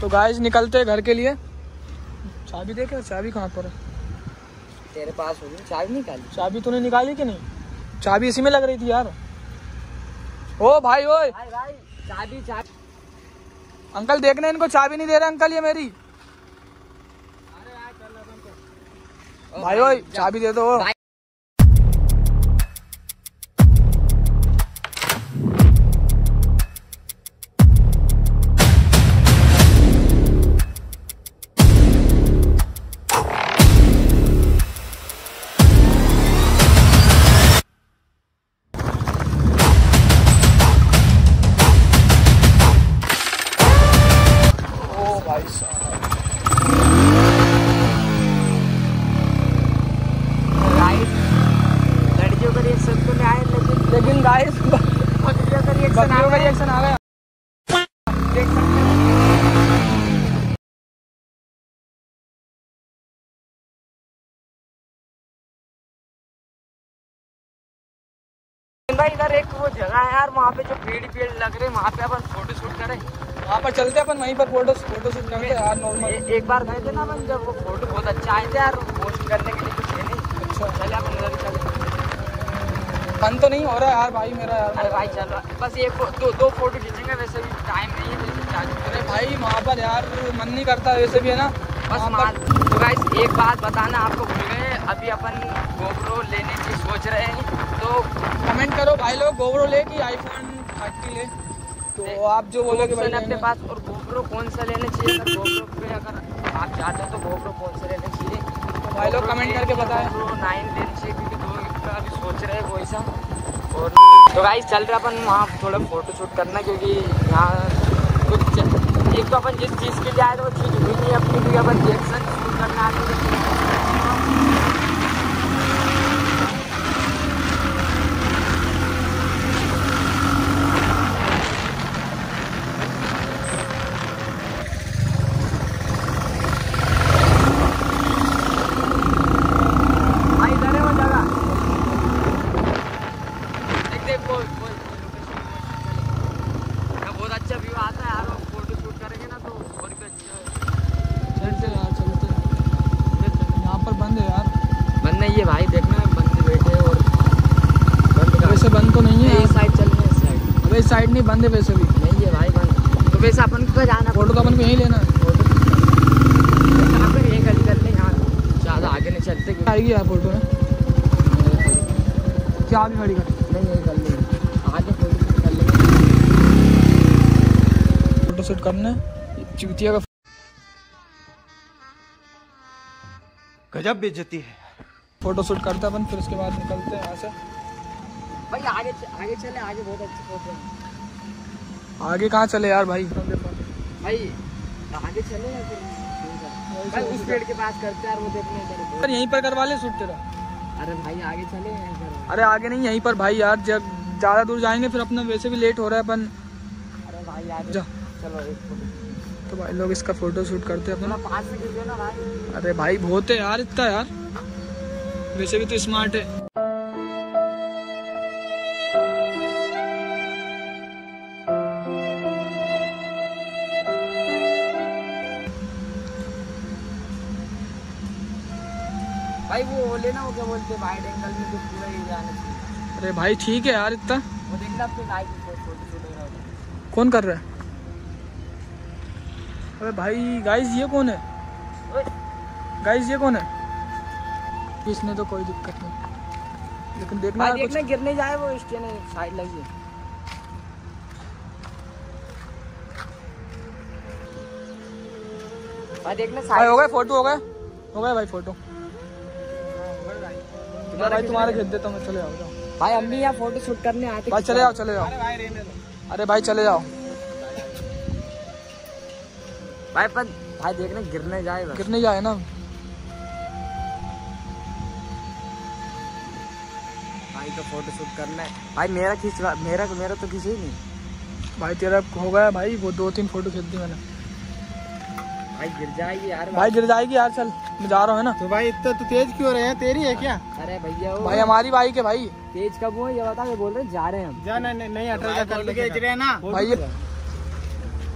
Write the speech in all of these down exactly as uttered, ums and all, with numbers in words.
तो गाइस निकलते हैं घर के लिए। चाबी देखे, चाबी कहाँ पर है? तेरे पास होगी चाबी, निकाली चाबी तूने निकाली कि नहीं? चाबी इसी में लग रही थी यार। ओ भाई ओए भाई भाई चाबी चाबी अंकल देखना, इनको चाबी नहीं दे रहे अंकल ये मेरी। भाई ओए चाबी दे दो। लड़कियों का रिएक्शन तो नहीं आया, लेकिन लेकिन गाइस बकरियों का रिएक्शन बकरियों का रिएक्शन आ गया। देख सकते हो भाई। इधर एक वो जगह है यार, वहाँ पे जो पेड़ पेड़ लग रहे हैं, वहाँ पे अपन फोटो शूट करें। वहाँ पर चलते अपन, वहीं पर फोटो फोटो शूट करते हैं यार नॉर्मल। एक बार गए थे ना अपन, जब वो फोटो बहुत अच्छा आए थे यार, पोस्ट करने के लिए कुछ है नहीं। अच्छा चले अपन उधर चले। मन तो नहीं हो रहा है यार भाई मेरा यार। अरे भाई चलो बस एक दो दो फोटो खींचेंगे, वैसे भी टाइम नहीं है वैसे क्या। अरे भाई वहाँ पर यार मन नहीं करता वैसे भी है ना बस मान। तो गाइस एक बात बताना आपको भूल गए, अभी अपन गोप्रो लेने की सोच रहे हैं, तो कमेंट करो भाई लोग, गोप्रो ले कि आईफोन थर्टी ले। तो आप जो बोलोगे भाई अपने पास। और गोप्रो कौन सा लेना चाहिए? अगर गोप्रो पे अगर आप चाहते हो तो गोप्रो कौन सा लेना चाहिए तो भाई लोग कमेंट करके बताएं। गोप्रो नाइन लेना चाहिए, क्योंकि दो का अभी सोच रहे हैं वो ऐसा। और तो गाइस चल रहे अपन वहाँ थोड़ा फोटो शूट करना, क्योंकि यहाँ कुछ एक तो अपन जिस चीज़ के लिए आए थे वो चीज़ हुई नहीं अपनी, क्योंकि अपन रिएक्शन शूट करना आते थे। बहुत अच्छा व्यू आता है यार, फोटो शूट करेंगे ना तो और भी अच्छा है। चलते यार चलते। यहाँ पर बंद है यार। बंद नहीं है भाई, देखना बंद बैठे और बंद वैसे बंद तो नहीं है। इस साइड चलना है, इस साइड। अबे इस साइड नहीं बंद है वैसे भी। नहीं है भाई बंद। तो वैसे अपन को जाना, फोटो तो अपन को यहीं लेना है। फोटो यहाँ पर ये गली कर ले, यहाँ ज़्यादा आगे नहीं चलते। आएगी यार फोटो में क्या अभी खड़ी कर नहीं यही कर लेंगे, आगे फोटो शूट कर लेंगे। फोटो शूट करना है चूतिया का। गजब बेइज्जती है। फोटो शूट करते हैं अपन, फिर उसके बाद निकलते हैं यहाँ से। भाई आगे आगे चले, आगे बहुत अच्छी फोटो है। आगे कहाँ चले यार भाई? भाई आगे चले या फिर भाई उस पेड़ के पास करते हैं यार, वो देखने इधर। यहीं पर करवा ले शूट तेरा। अरे भाई आगे चले यहीं पर। अरे आगे नहीं, यहीं पर भाई यार। जब ज़्यादा दूर जाएंगे फिर अपना वैसे भी लेट हो रहा है अपन। अरे भाई आगे जा चलो एक फोटो। तो भाई लोग इसका फोटो शूट करते हैं अपना। पाँच से खींचो ना भाई। अरे भाई बहुत है यार इतना यार, वैसे भी तो स्मार्ट है। भाई वो लेना, वो क्या बोलते हैं वाइड एंगल में तो पूरा ही जाना चाहिए। अरे भाई ठीक है यार इतना। वो देखना अपने लाइक फोटो शूट हो रहा है। कौन कर रहा है? अरे भाई गाइस ये कौन है? गाइस ये कौन है? इसने तो कोई दिक्कत नहीं, लेकिन देखना भाई देखना गिरने जाए वो स्टेन साइड लगी है। भाई देखना साइड हो गए फोटो, हो गए हो गए भाई फोटो। भाई तुम्हारे खींच देता हूँ मैं, चले जाओ जाओ। भाई हम भी यहाँ फोटो शूट करने आते भाई चले जाओ चले जाओ। अरे भाई चले जाओ भाई। पर भाई देखना गिरने जाए, गिरने जाए ना भाई। तो फोटो शूट करना है भाई, मेरा खींच मेरा मेरा तो खींचे ही नहीं भाई। तेरा हो गया भाई, वो दो तीन फोटो खींच दी मैंने। भाई गिर जाएगी यार। भाई गिर जाएगी यार, चल मैं जा रहा हूँ है ना। तो भाई इतना तो तेज क्यों रहे हैं? तेरी है क्या? अरे भैया भाई हमारी बाइक है भाई। तेज कब हुआ ये बता, मैं बोल रहे जा रहे हैं हम। जा नहीं नहीं अटल कर ले, खींच रहे हैं ना भाई ये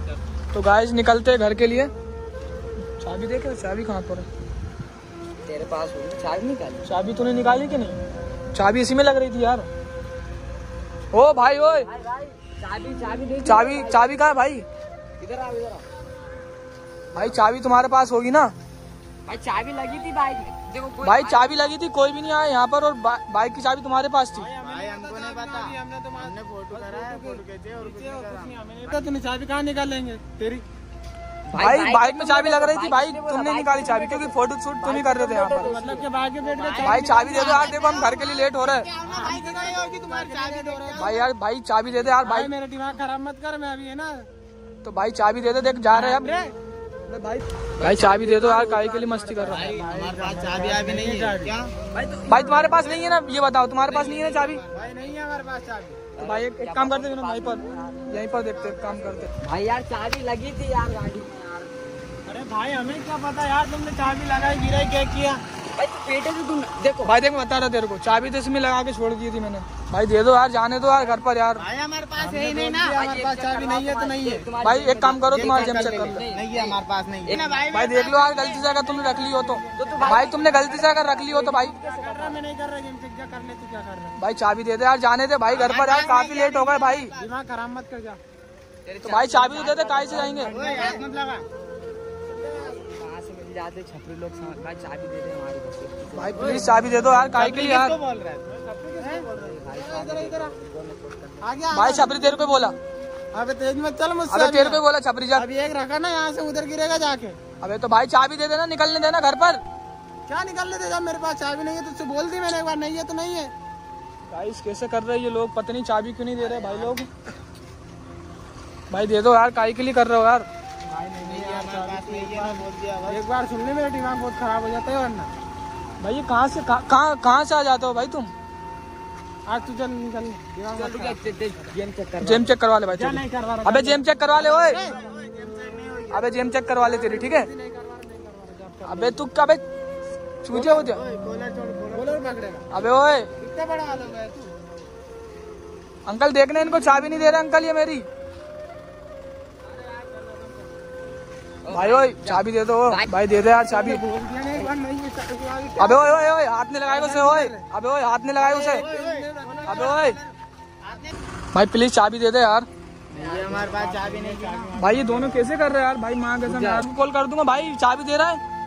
तो गाइस निकलते हैं घर के लिए। चाबी देखे, चाबी कहाँ पर है? तेरे पास होगी चाबी, निकाली। चाबी तूने निकाली कि नहीं? चाबी इसी में लग रही थी यार। ओ भाई ओए, भाई भाई चाबी चाबी दे। चाबी चाबी कहाँ है भाई? इधर आ, इधर आ। भाई चाबी तुम्हारे पास होगी ना? भाई चाबी लगी थी बाइक में, देखो कोई भाई चाबी लगी थी, कोई भी नहीं आया यहाँ पर, और बा, बाइक की चाबी तुम्हारे पास थी। भाई हमको नहीं पता, हमने तो हमने फोटो करा है, फोटो खींचे और कुछ नहीं करा। तूने चाबी कहाँ निकाल लेंगे तेरी? भाई बाइक में चाबी लग रही थी भाई, तुमने निकाली चाबी क्योंकि फोटो शूट तुम ही कर रहे थे यहाँ पर। मतलब कि बाइक के बैठ के भाई चाबी दे दो यार, देखो हम घर के लिए लेट हो रहे हैं। तुम्हारी चाबी दो रहे। भाई यार भाई चाबी दे दे यार भाई। मेरा दिमाग खराब मत कर, मैं अभी है ना। तो भाई चाबी दे दे, देख जा रहे हैं अब। भाई भाई चाबी दे दो यार, काहे के लिए मस्ती कर रहा है? हमारे पास चाबी अभी नहीं है क्या? भाई तुम्हारे पास नहीं है ना, ये बताओ तुम्हारे पास नहीं है ना चाबी? भाई नहीं है हमारे पास चाबी। तो भाई एक, एक काम करते हैं ना, वहीं पर यहीं पर देखते हैं, काम करते हैं। भाई यार चाबी लगी थी यार गाड़ी में यार। अरे भाई हमें क्या पता यार, तुमने चाबी लगाई गिराई क्या किया? भाई तू पेटे से तुम देखो। भाई देख मैं बता रहा तेरे को, चाबी तो इसमें लगा के छोड़ दी थी मैंने। भाई दे दो यार, जाने दो यार घर पर यार। भाई हमारे पास है ही नहीं ना, हमारे पास चाबी नहीं है तो नहीं है। भाई एक काम करो, तुम्हारा जेब चेक कर लो। नहीं है हमारे पास, नहीं है भाई देख लो यार, गलती से अगर तुमने रख ली हो तो, भाई तुमने गलती से अगर रख ली हो तो भाई कर रहा, मैं नहीं कर रहा, जिम क्या कर ले तू, क्या कर रहा है? भाई चाबी दे दे यार, जाने दे भाई घर पर यार, काफी लेट हो गए भाई। दिमाग खराब मत कर जा। तो भाई चाबी तो दे दे, काहे से जाएंगे? हाथ मत लगा। कहाँ से मिल जाते छपरी लोग, भाई चाबी दे दे हमारी बस। भाई प्लीज चाबी दे दो यार, काहे के लिए यार? बोल रहा है इधर इधर आ गया। भाई छपरी तेरे को बोला? अबे तेज मत चल मुझसे। अबे तेरे को बोला छपरी जा। अभी एक रखा ना, यहाँ से उधर गिरेगा जाके। अबे तो भाई चाबी दे देना, निकलने देना घर पर। क्या निकलने दे, जब मेरे पास चाबी नहीं है तुझसे बोल दी मैंने एक बार, नहीं है तो नहीं है। गाइस कैसे कर रहे हैं ये लोग, पता नहीं चाबी क्यों नहीं दे रहे भाई लोग। भाई दे दो यार, काहे के लिए कर रहे हो यार? एक बार सुन ले, मेरा दिमाग बहुत खराब हो जाता है वरना। भाई ये कहाँ से कहाँ कहाँ से आ जाते हो भाई तुम? आज तू चल निकल, दिमाग मत खराब। जेम चेक कर। जेम चेक करवा ले भाई। क्या नहीं करवा रहा? अबे जेम चेक करवा ले ओए, अबे जेम चेक करवा ले तेरी, ठीक है? अबे तू अबे चूतिया हो जा। कॉलर छोड़, कॉलर पकड़ेगा। अबे ओए कितना बड़ा आलम है तू? अंकल देखने, इनको चाबी नहीं दे रहे अंकल ये मेरी। भाई ओए चाबी दे दो भाई, दे दे यार चाबी। बोल दिया ना एक बार, नहीं है चाबी। अबे ओए ओए ओए हाथ नहीं लगाएगा उसे, ओए अबे ओए हाथ नहीं लगाएगा उसे, अबे ओए भाई प्लीज चाबी दे दे यार। ये हमारे पास चाबी नहीं है। भाई ये दोनों कैसे कर रहे हैं यार? भाई माँ कसम मैं आपको कॉल कर दूंगा। भाई चाबी दे रहा है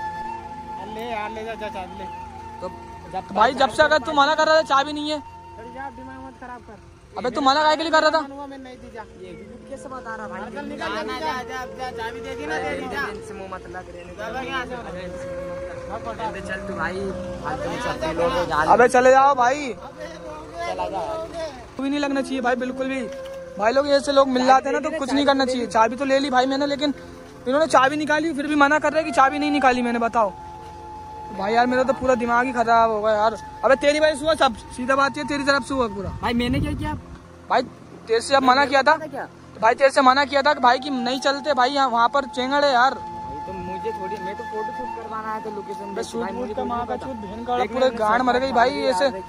ले यार, ले जा जा चाबी ले। तो जब भाई, जब से अगर तू मना कर रहा था चाबी नहीं है। चल जा, दिमाग मत खराब कर। अबे तू मना काहे के लिए कर रहा था? मैं नहीं दी जा। ये कैसे बता रहा भाई? निकल निकल जा जा जा जा, चाबी दे दी ना, दे दी जा। इनसे मुंह मत लग रहे। चलो यहाँ से। चल तू भाई, फालतू में छपरी लोग हो जा। अबे चले जाओ भाई, चला जा। भी नहीं लगना चाहिए भाई बिल्कुल भी। भाई लोग ऐसे लोग मिल जाते हैं ना तो कुछ नहीं करना चाहिए। चाबी तो ले ली भाई मैंने, लेकिन इन्होंने चाबी निकाली फिर भी मना कर रहे हैं कि चाबी नहीं निकाली मैंने। बताओ भाई यार, मेरा तो पूरा दिमाग ही खराब होगा यार। अबे तेरी भाई सुबह सब सीधा बात है, तेरी तरफ से हुआ पूरा। भाई मैंने क्या किया? भाई तेरे से अब मना किया था, क्या तो भाई तेरे से मना किया था कि भाई की नहीं चलते भाई, यहाँ वहाँ पर चेंगड़ है यार। भाई तो मुझे थोड़ी, मैं तो फोटो शूट करवाना है तो लोकेशन बे सूट वूट का माँ का छूट बहन का देखने पूरे में गांड मर गई भाई। देखिए। ऐसे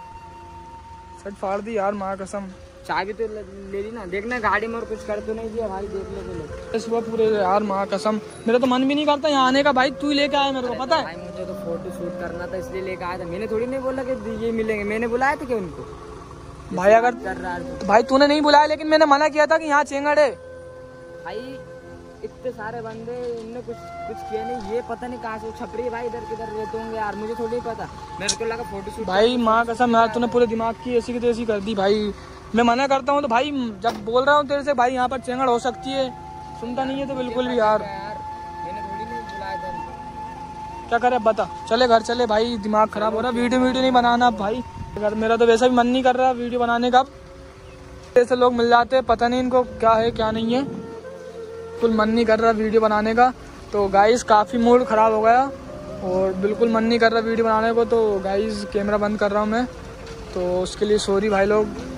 सट फाड़ दी यार माँ कसम। चाबी तो ले ले ली ना, देखना गाड़ी में और कुछ कर तो नहीं दिया भाई, देख ले बोले। सुबह पूरे यार माँ कसम, मेरा तो मन भी नहीं करता यहाँ आने का भाई। तू ही लेके आया मेरे को पता है भाई, मुझे तो फोटो शूट करना था इसलिए लेके आया था। मैंने थोड़ी नहीं बोला कि ये मिलेंगे, मैंने बुलाया था क्या उनको? भाई अगर कर रहा है तो भाई तूने नहीं बुलाया, लेकिन मैंने मना किया था कि यहाँ चेंगड़ है। भाई, इतने सारे बंदे, इनने कुछ कुछ किया नहीं। ये पता नहीं कहाँ से छपरी भाई इधर किधर रहते होंगे यार, मुझे थोड़ी नहीं पता। मेरे को लगा फोटो शूट। भाई माँ कसम यार, तूने पूरे दिमाग की ऐसी की तैसी कर दी भाई। मैं मना करता हूँ तो भाई, जब बोल रहा हूँ तेरे से भाई यहाँ पर चेंगड़ हो सकती है, सुनता नहीं है तो बिल्कुल भी यार। मैंने थोड़ी नहीं बुलाया था उनको। क्या करे बता, चले घर चले भाई, दिमाग खराब हो रहा। वीडियो वीडियो नहीं बनाना भाई, अगर मेरा तो वैसा भी मन नहीं कर रहा वीडियो बनाने का। ऐसे लोग मिल जाते हैं, पता नहीं इनको क्या है क्या नहीं है, बिल्कुल मन नहीं कर रहा वीडियो बनाने का। तो गाइस काफ़ी मूड ख़राब हो गया और बिल्कुल मन नहीं कर रहा वीडियो बनाने को। तो गाइस कैमरा बंद कर रहा हूँ मैं, तो उसके लिए सॉरी भाई लोग।